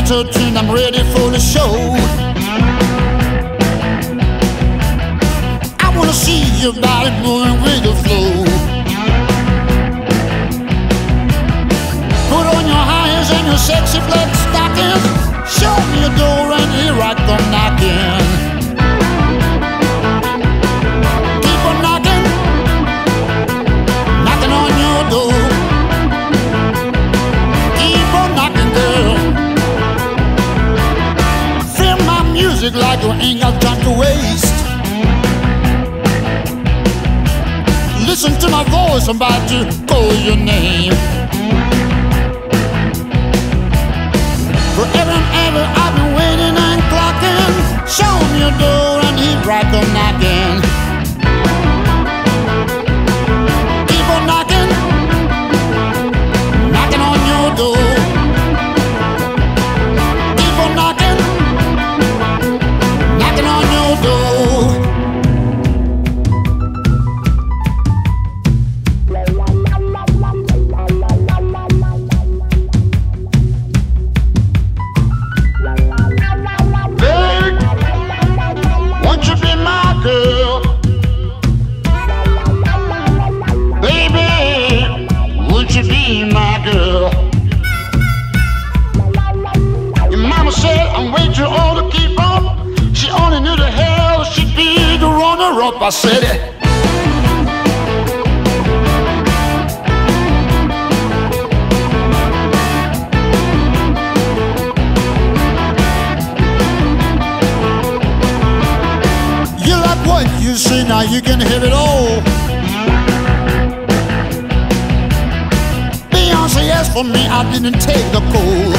entertained, I'm ready for the show. I wanna see your body moving with the flow. Put on your high heels and your sexy black stockings. Show me your door and here I come knocking. Keep on knocking, knocking on your door. Keep on knocking, girl. Feel my music like you ain't got time to waste. Listen to my voice, I'm about to call your name. Forever and ever I've been waiting and clocking. Show me your door and here I come knocking. Keep on knocking, knocking on your door. Keep on knocking, knocking on your door. Girl, baby, would you be my girl? Your mama said I'm way too old to keep up. She only knew the hell she'd be the runner-up. I said it. What you see now, you can have it all. Beyonce asked for me, I didn't take the call.